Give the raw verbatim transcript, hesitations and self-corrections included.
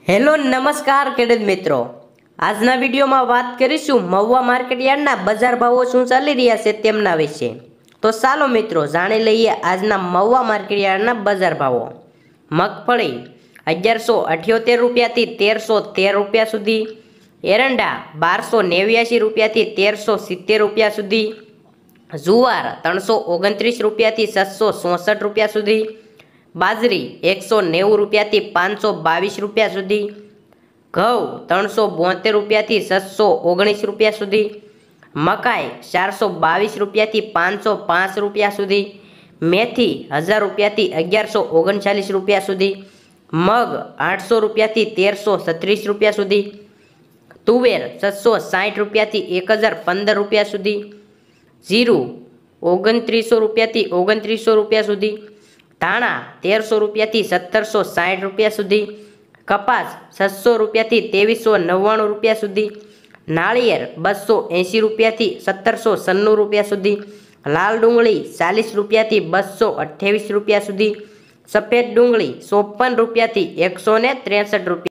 Hello નમસ્કાર ખેડૂત મિત્રો, આજના વિડીયોમાં વાત કરીશું મહુવા માર્કેટયાર્ડના બજાર ભાવો શું ચાલી રહ્યા છે તેમના વિશે। તો ચાલો મિત્રો જાણી લઈએ આજના મહુવા માર્કેટયાર્ડના બજાર ભાવો। મગફળી અગિયારસો અઠ્યોતેર રૂપિયાથી તેરસો તેર રૂપિયા સુધી, એરંડા બારસો નેવ્યાસી રૂપિયાથી તેરસો સિત્તેર રૂપિયા સુધી, જુવાર ત્રણસો ઓગણત્રીસ રૂપિયાથી છસો ચોસઠ રૂપિયા સુધી, બાજરી એકસો નેવું રૂપિયાથી પાંચસો બાવીસ રૂપિયા સુધી, ઘઉં ત્રણસો બોતેર રૂપિયાથી છસો ઓગણીસ રૂપિયા સુધી, મકાઈ ચારસો બાવીસ રૂપિયાથી પાંચસો પાંચ રૂપિયા સુધી, મેથી હજાર રૂપિયાથી અગિયારસો ઓગણચાલીસ રૂપિયા સુધી, મગ આઠસો રૂપિયાથી તેરસો છત્રીસ રૂપિયા સુધી, તુવેર છસો સાઠ રૂપિયાથી એક હજાર પંદર રૂપિયા સુધી, જીરું ઓગણત્રીસો રૂપિયાથી ઓગણત્રીસો રૂપિયા સુધી, ધાણા તેરસો રૂપિયાથી સત્તરસો સાઠ રૂપિયા સુધી, કપાસ છસો રૂપિયાથી ત્રેવીસો નવ્વાણું રૂપિયા સુધી, નાળિયેર બસો એંસી રૂપિયાથી સત્તરસો સન્નું રૂપિયા સુધી, લાલ ડુંગળી ચાલીસ રૂપિયાથી બસો અઠ્યાવીસ રૂપિયા સુધી, સફેદ ડુંગળી ચોપન રૂપિયાથી એકસો ને ત્રેસઠ રૂપિયા